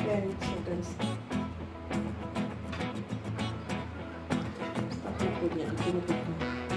10 seconds. Stop na po yan. Pinupit ko.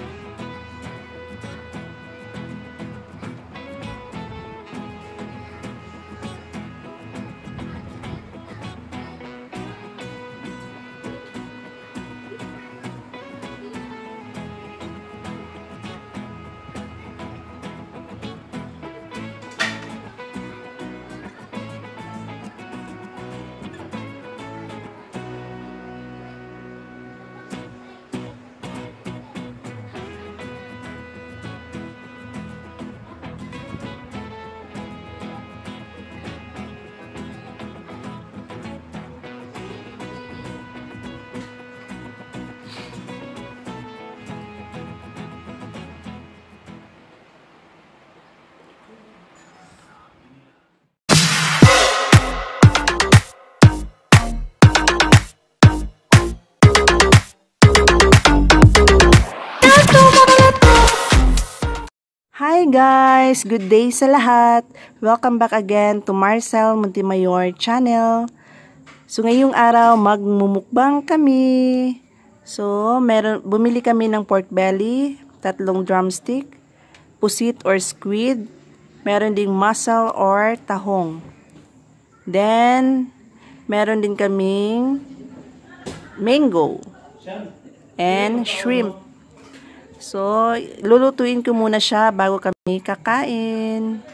Hi guys! Good day sa lahat! Welcome back again to Marcel Montemayor channel. So ngayong araw magmumukbang kami. So bumili kami ng pork belly, 3 drumstick, pusit or squid, meron ding mussel or tahong. Then meron din kaming mango and shrimp. So, lulutuin ko muna siya bago kami kakain.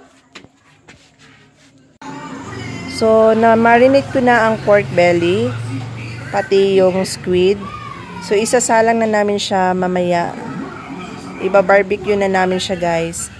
So, na-marinate ko na ang pork belly, pati yung squid. So, isasalang na namin siya mamaya. Iba-barbecue na namin siya, guys.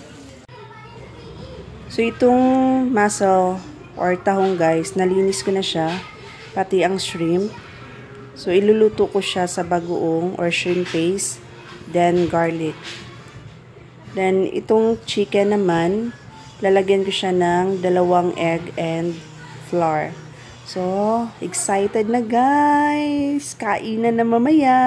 So, itong mussel or tahong, guys, nalinis ko na siya, pati ang shrimp. So, iluluto ko siya sa bagoong or shrimp paste. Then, garlic. Then, itong chicken naman, lalagyan ko siya ng 2 egg and flour. So, excited na guys! Kainan na mamaya!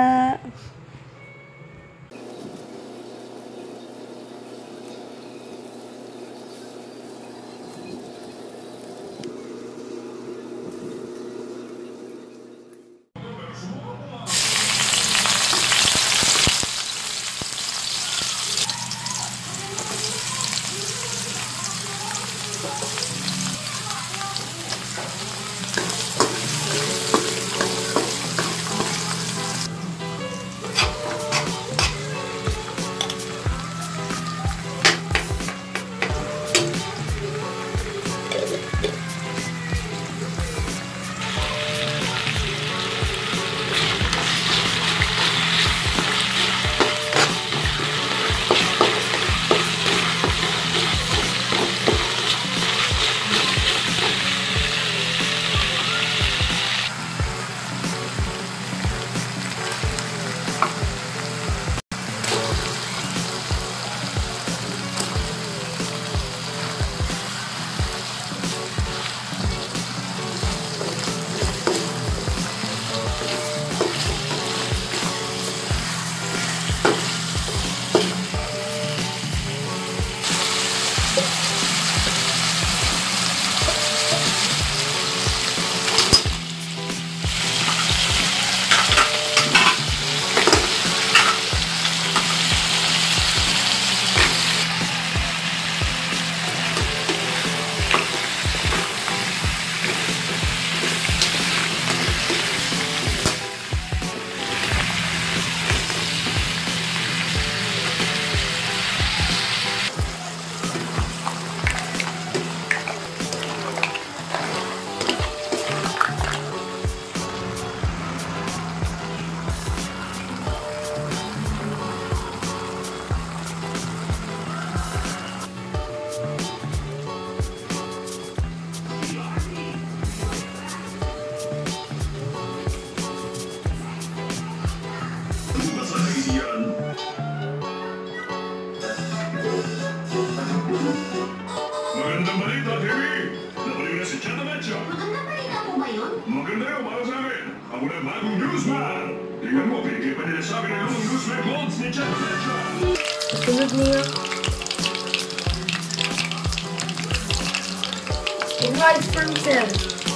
Magandang balita, Debbie! Nabalik na si Chata Mecha! Magandang balita po ba yun? Maganda yun para sa amin! Ako na bagong newsman! Tingnan mo, pinigil pa nila sa akin ang lumang newsman clothes ni Chata Mecha! Sunod niyo. In rice from Phil.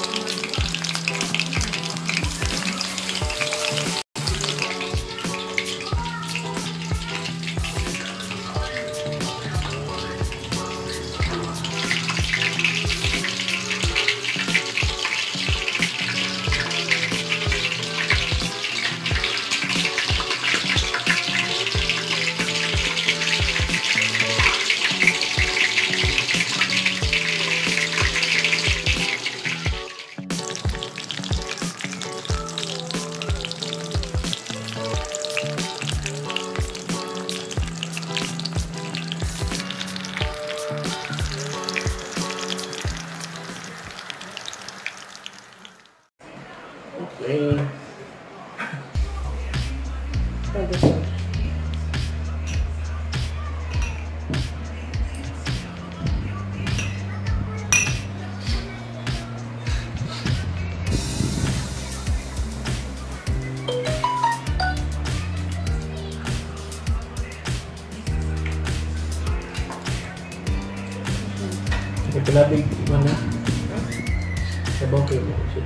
May palabig mana. Sabaw kayo mo siya.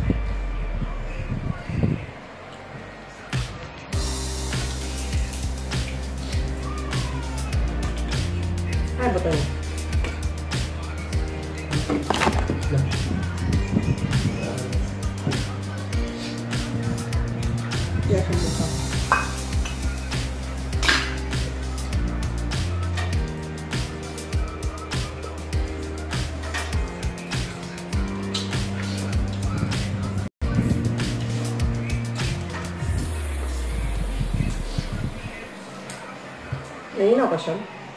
Ay, betul. Ya, semua. Ini apa sih?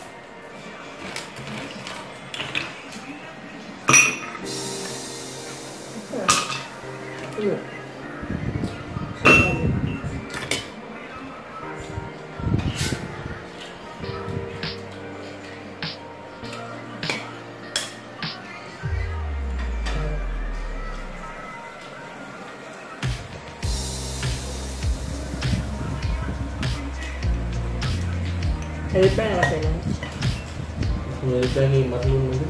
Iya. Edit pa na kasi no? Edit pa ni marunong mo.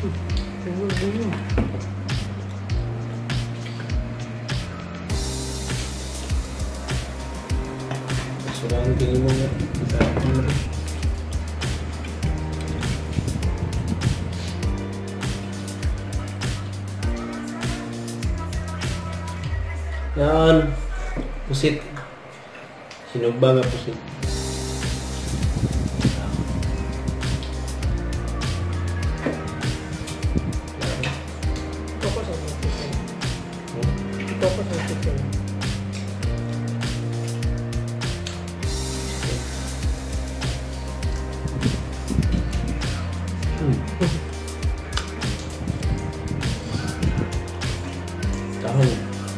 Sobrang tingin mo nga. Isa mo. Yan. Pusit. Sinugba nga pusit. Tahun.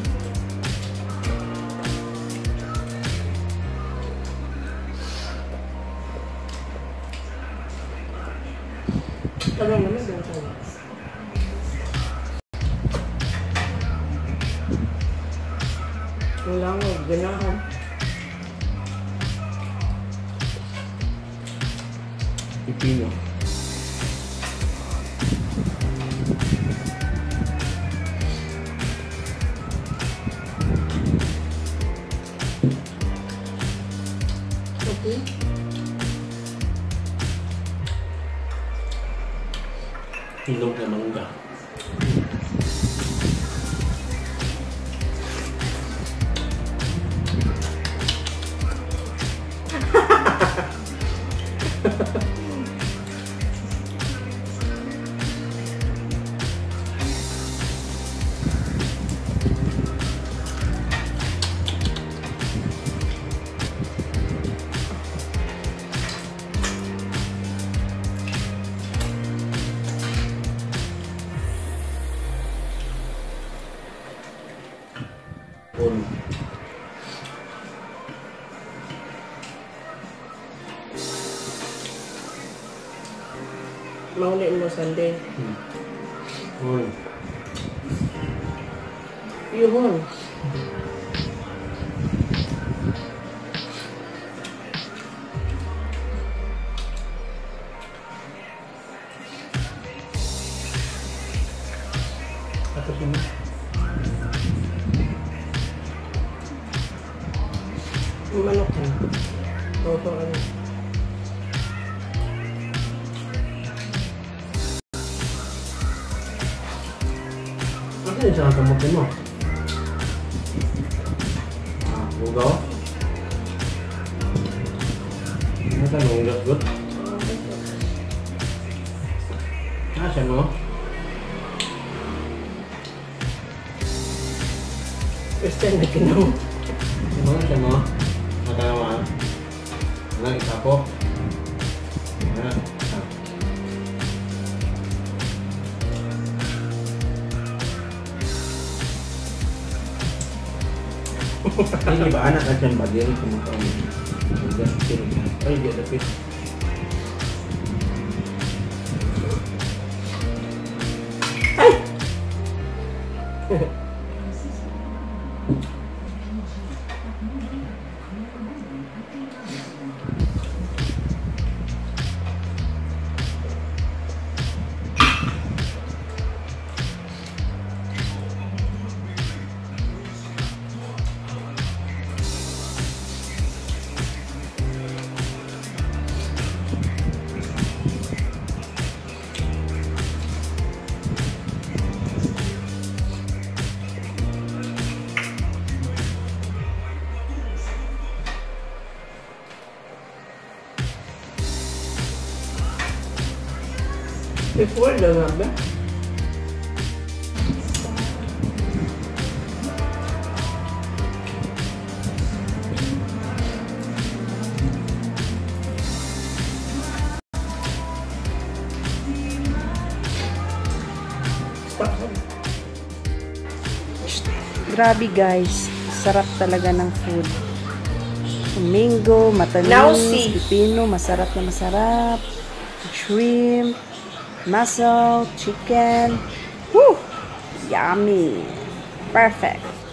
Tagal naman doon sa wala nga, ganahan. Pipino. Okay. Hinog na mangga. Pun. Mauli mo Sunday. Pun. Yun. Atau sini. Manok ka. Toto ano. Ano yung sarang kamutin mo? Bugaw? Ano ka nung gasgot? Siya mo? Basta na kinaw. Siya mo? Matalawa? Ano, isapok? Ano? Ini ba anak akan bagian kumakain? Ay, dia ada fish. Before the number. Grabe guys, sarap talaga ng food. Mango, matamis, Nausi. pipino, masarap na masarap. Shrimp, mussel, chicken. Woo! Yummy! Perfect!